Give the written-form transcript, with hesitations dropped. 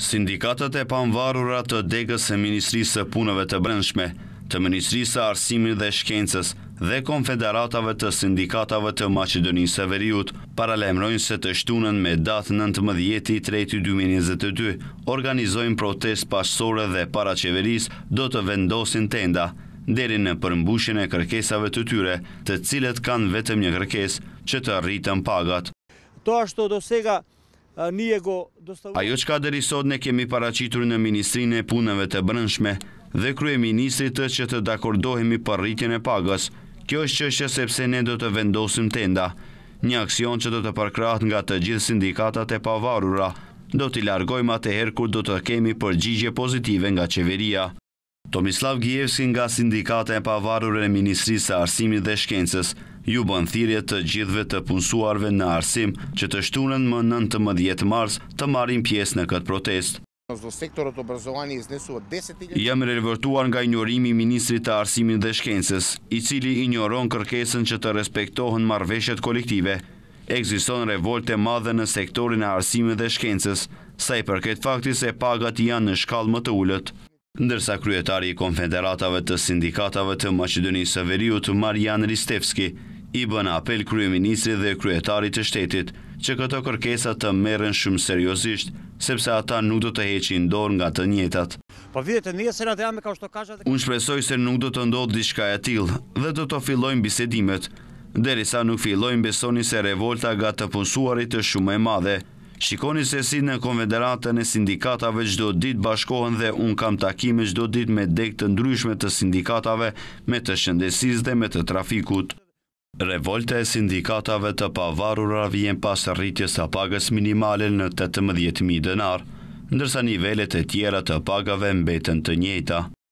Sindikatat e pavarura të degës së Ministrisë së Punëve të Brendshme, të Ministrisë së Arsimit dhe Shkencës dhe konfederatave të sindikatave të Maqedonisë së Veriut paralajmërojnë se të shtunën me datë 19/3/2022 organizojnë protestë paqësore dhe paraqeverisë do të vendosin tenda deri në përmbushjen e kërkesave të tyre, të cilët kanë vetëm një kërkesë, që të rritën pagat. Ajo çka deri sot ne kemi paraqitur në Ministrinë e Punëve të Brendshme dhe kryeministrit që të dakordohemi për rritjen e pagës. Kjo është çështje sepse ne do të vendosim tenda, një aksion që do të përkrahet nga të gjithë sindikatat e pavarura. Do t'i largojmë atëherë kur do të kemi përgjigje pozitive nga qeveria. Tomislav Gjevski nga Sindikata e Pavarur e Ministrisë së Arsimit dhe Shkencës ju bën thirrje të gjithëve të punësuarve në arsim që të shtunën më 19 mars të marrin pjesë në këtë protestë. Jam revoltuar nga injorimi i Ministrit të Arsimit dhe Shkencës, i cili injoron kërkesën që të respektohen marrëveshjet kolektive. Ekziston revolte madhe në sektorin e arsimit dhe shkencës, sa i përket faktit se pagat janë në shkallë më të ulët. Ndërsa kryetari i konfederatave të sindikatave të Maqedonisë së Veriut, Marian Ristevski, i bën apel kryeministrit dhe kryetarit të shtetit që këto kërkesa të merren shumë seriozisht, sepse ata nuk do të heqin dorë nga të njëjtat. Unë shpresoj se nuk do të ndodhë diçka e tillë dhe do të fillojnë bisedimet. Derisa nuk fillojnë, besoni se revolta nga të punësuarit është shumë e madhe. Shikoni se si në konfederatën e sindikatave çdo ditë bashkohen dhe unë kam takime çdo ditë me degë të ndryshme të sindikatave, me të shëndetësisë dhe me të trafikut. Revolta e sindikatave të pavarura vjen pas rritjes së pagës minimale në 18.000 denar, ndërsa nivelet e tjera të pagave mbeten të njëjta.